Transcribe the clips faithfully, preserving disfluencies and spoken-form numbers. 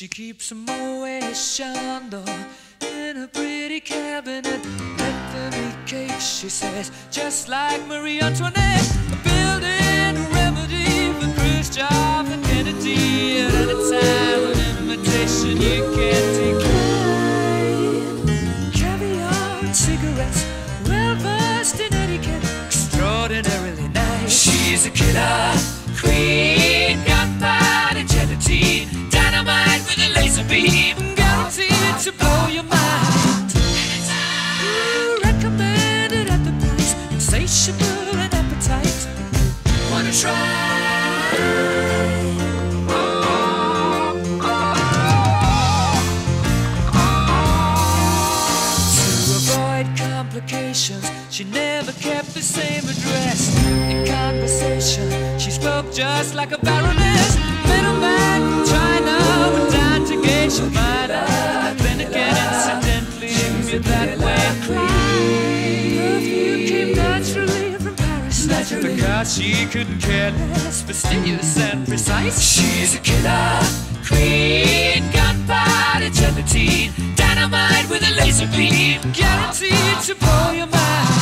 She keeps a Moet Chandon in a pretty cabinet. Let them eat cake, she says, just like Marie Antoinette. Building a remedy for Khrushchev and Kennedy at a time of imitation you can't decline. Caviar and cigarettes, well versed in etiquette, extraordinarily nice. She's a killer queen, gunpowder gelatine, dynamite with a laser beam, guaranteed to blow your mind. Ooh, recommended at the price, insatiable and appetite. Wanna try? She never kept the same address. In conversation, she spoke just like a baroness. Middleman from China went down to gauge your mind. Then again, incidentally, me that way. Perfume came naturally from Paris, naturally, because she couldn't care less, fastidious and precise. She's a killer queen, gunpowder gelatine, dynamite with a laser beam, guaranteed to blow your mind.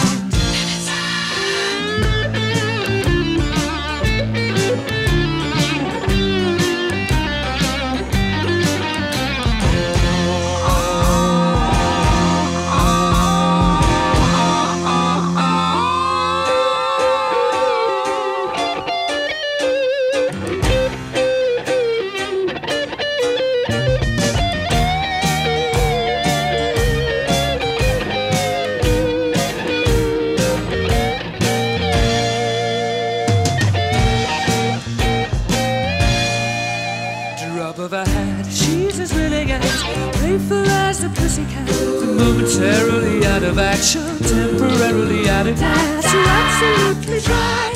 Of her hat, she's as willing as playful as the pussycat, momentarily out of action, temporarily out of gas. You're absolutely dry.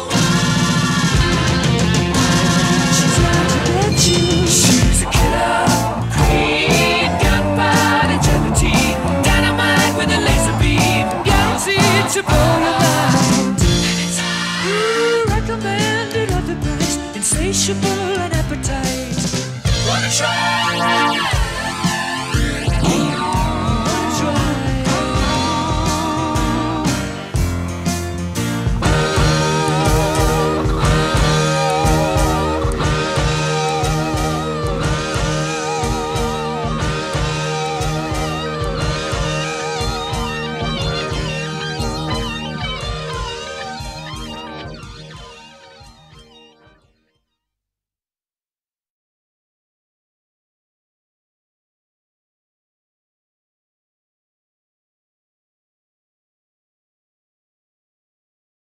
She's out to get you. She's a killer queen, gunpowder gelatine, dynamite with a laser beam, guaranteed to blow your mind. Ooh, recommended at the price, insatiable and appetite.